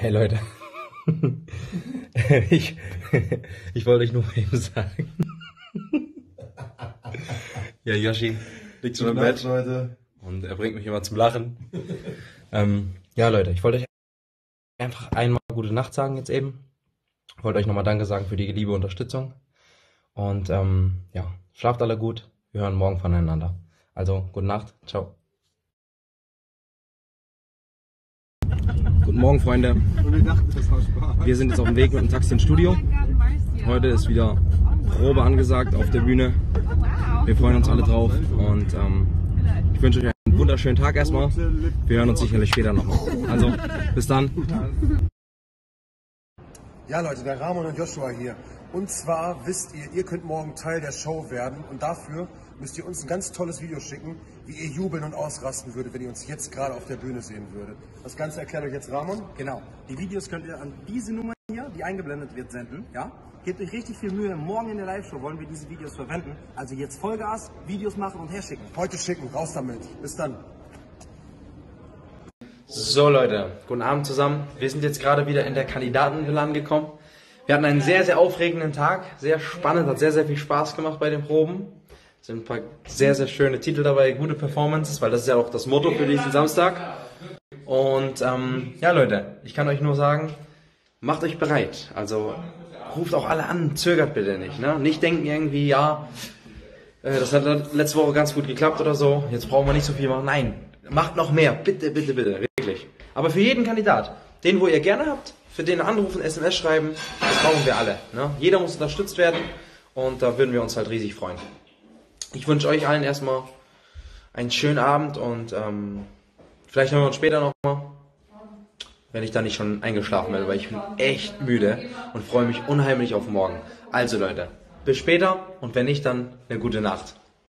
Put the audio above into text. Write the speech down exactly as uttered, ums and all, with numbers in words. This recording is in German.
Hey Leute, ich, ich wollte euch nur eben sagen. Ja, Yoshi liegt schon im Bett, Leute, und er bringt mich immer zum Lachen. ähm, ja Leute, ich wollte euch einfach einmal gute Nacht sagen jetzt eben. Ich wollte euch nochmal Danke sagen für die liebe Unterstützung. Und ähm, ja, schlaft alle gut. Wir hören morgen voneinander. Also, gute Nacht. Ciao. Guten Morgen, Freunde. Wir sind jetzt auf dem Weg mit dem Taxi ins Studio. Heute ist wieder Probe angesagt auf der Bühne. Wir freuen uns alle drauf und ähm, ich wünsche euch einen wunderschönen Tag erstmal. Wir hören uns sicherlich später nochmal. Also, bis dann. Ja Leute, der Ramon und Joshua hier. Und zwar wisst ihr, ihr könnt morgen Teil der Show werden und dafür müsst ihr uns ein ganz tolles Video schicken, wie ihr jubeln und ausrasten würdet, wenn ihr uns jetzt gerade auf der Bühne sehen würdet. Das Ganze erklärt euch jetzt Ramon. Genau. Die Videos könnt ihr an diese Nummer hier, die eingeblendet wird, senden. Ja? Gebt euch richtig viel Mühe. Morgen in der Live-Show wollen wir diese Videos verwenden. Also jetzt Vollgas, Videos machen und herschicken. Heute schicken, raus damit. Bis dann. So Leute, guten Abend zusammen. Wir sind jetzt gerade wieder in der Kandidatenvilla angekommen. Wir hatten einen sehr, sehr aufregenden Tag, sehr spannend, hat sehr, sehr viel Spaß gemacht bei den Proben. Es sind ein paar sehr, sehr schöne Titel dabei, gute Performances, weil das ist ja auch das Motto für diesen Samstag. Und ähm, ja Leute, ich kann euch nur sagen, macht euch bereit. Also ruft auch alle an, zögert bitte nicht. Ne? Nicht denken irgendwie, ja, äh, das hat letzte Woche ganz gut geklappt oder so, jetzt brauchen wir nicht so viel machen. Nein, macht noch mehr, bitte, bitte, bitte, wirklich. Aber für jeden Kandidat, den wo ihr gerne habt, für den anrufen, S M S schreiben, das brauchen wir alle. Ne? Jeder muss unterstützt werden und da würden wir uns halt riesig freuen. Ich wünsche euch allen erstmal einen schönen Abend und ähm, vielleicht hören wir uns später nochmal, wenn ich da nicht schon eingeschlafen werde, weil ich bin echt müde und freue mich unheimlich auf morgen. Also Leute, bis später und wenn nicht, dann eine gute Nacht.